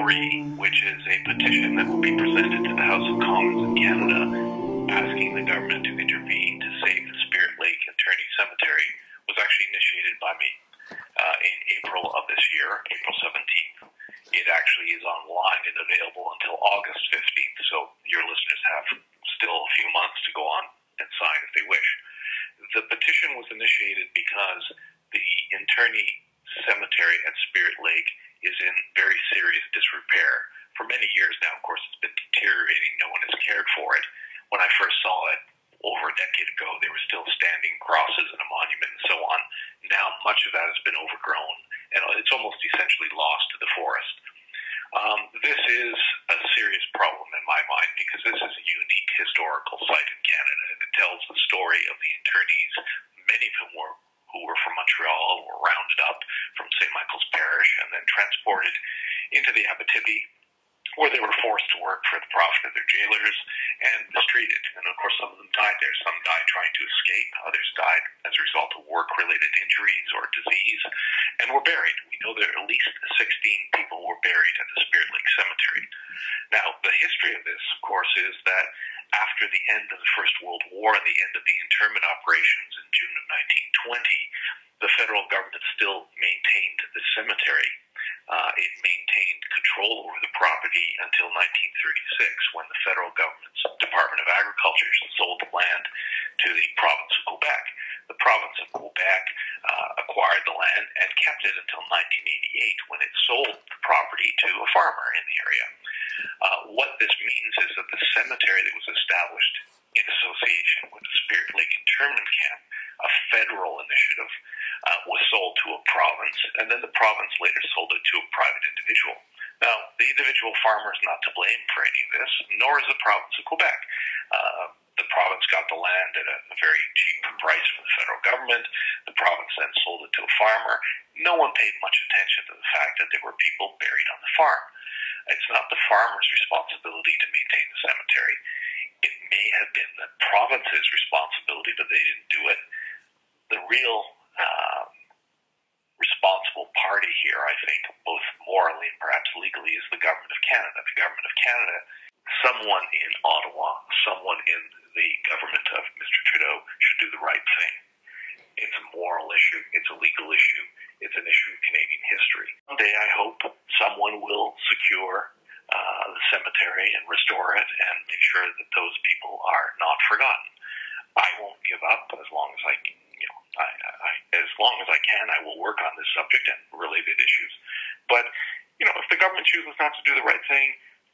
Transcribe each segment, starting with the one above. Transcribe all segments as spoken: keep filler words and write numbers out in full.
three, which is a petition that will be presented to the House of Commons in Canada asking the government to intervene to save the Spirit Lake Eternity Cemetery, was actually initiated by me uh, in April of this year, April seventeenth. It actually is online and available until August fifteenth, so your listeners have still a few months to go on and sign if they wish. The petition was initiated because the Eternity Cemetery at Spirit Lake is in very serious disrepair. For many years now, of course, it's been deteriorating. No one has cared for it. When I first saw it over a decade ago, there were still standing crosses and a monument and so on. Now much of that has been overgrown, and it's almost essentially lost to the forest. Um, this is a serious problem in my mind because this is a unique historical site in Canada, and it tells the story of the internees, many of whom were who were from Montreal, were rounded up from Saint Michael's Parish and then transported into the Abitibi, where they were forced to work for the profit of their jailers and mistreated. And of course, some of them died there. Some died trying to escape. Others died as a result of work-related injuries or disease and were buried. We know there at least sixteen people were buried at the Spirit Lake Cemetery. Now, the history of this, of course, is that after the end of the First World War and the end of the internment operations in June of nineteen twenty, the federal government still maintained the cemetery. Uh, it maintained control over the property until nineteen thirty-six, when the federal government's Department of Agriculture sold the land to the province of Quebec. The province of Quebec uh, acquired the land and kept it until nineteen eighty-eight, when it sold the property to a farmer in the area. Uh, what this means is that the cemetery that was established in association with the Spirit Lake Internment Camp, a federal initiative, uh, was sold to a province, and then the province later sold it to a private individual. Now, the individual farmer is not to blame for any of this, nor is the province of Quebec. Uh, the province got the land at a, a very cheap price from the federal government. The province then sold it to a farmer. No one paid much attention to the fact that there were people buried on the farm. It's not the farmer's responsibility to maintain the cemetery. It may have been the province's responsibility, but they didn't do it. The real um, responsible party here, I think, both morally and perhaps legally, is the Government of Canada. The Government of Canada, someone in Ottawa, someone in the government of Mister Trudeau should do the right thing. It's a moral issue. It's a legal issue. It's an issue of Canadian history. Someday, I hope someone will secure uh, the cemetery and restore it and make sure that those people are not forgotten. I won't give up as long as I, you know, I, I, as long as I can. I will work on this subject and related issues. But you know, if the government chooses not to do the right thing,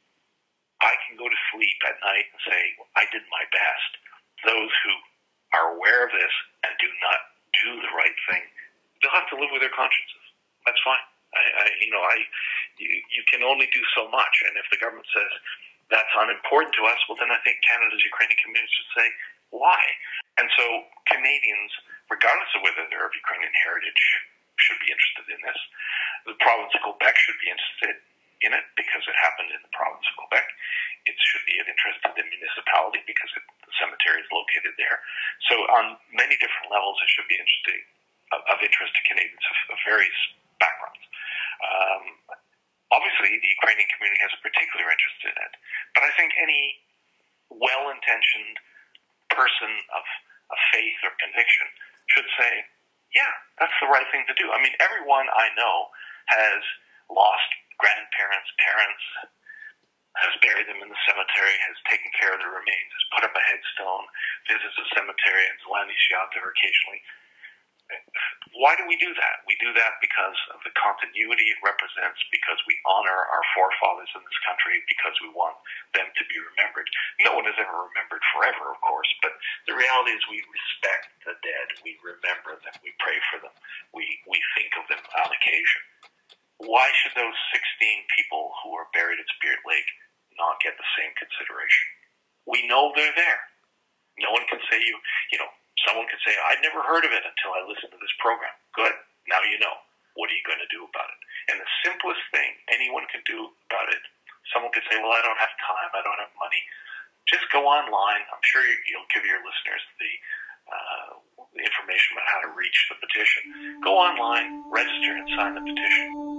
I can go to sleep at night and say, well, I did my best. Those who are aware of this and do not do the right thing, they'll have to live with their consciences. That's fine. I, I you know, I, you, you can only do so much. And if the government says that's unimportant to us, well, then I think Canada's Ukrainian community should say, why? And so Canadians, regardless of whether they're of Ukrainian heritage, should be interested in this. The province of Quebec should be interested in it because it happened in the province of Quebec. It should be of interest to the municipality because it, the cemetery is located there. So on many different levels, it should be interesting, of, of interest to Canadians of, of various backgrounds. Um, obviously, the Ukrainian community has a particular interest in it, but I think any well-intentioned person of, of faith or conviction should say, yeah, that's the right thing to do. I mean, everyone I know has lost grandparents, parents, has buried them in the cemetery, has taken care of their remains, has put up a headstone, visits the cemetery and Zlani there occasionally. Why do we do that? We do that because of the continuity it represents, because we honor our forefathers in this country, because we want them to be remembered. No one is ever remembered forever, of course, but the reality is we respect the dead, we remember them, we pray for them, we, we think of them on occasion. Why should those sixteen people who are buried at Spirit Lake not get the same consideration? We know they're there. No one can say you, you know, someone could say, I'd never heard of it until I listened to this program. Good. Now you know. What are you going to do about it? And the simplest thing anyone can do about it, someone could say, well, I don't have time. I don't have money. Just go online. I'm sure you'll give your listeners the, uh, the information about how to reach the petition. Go online, register, and sign the petition.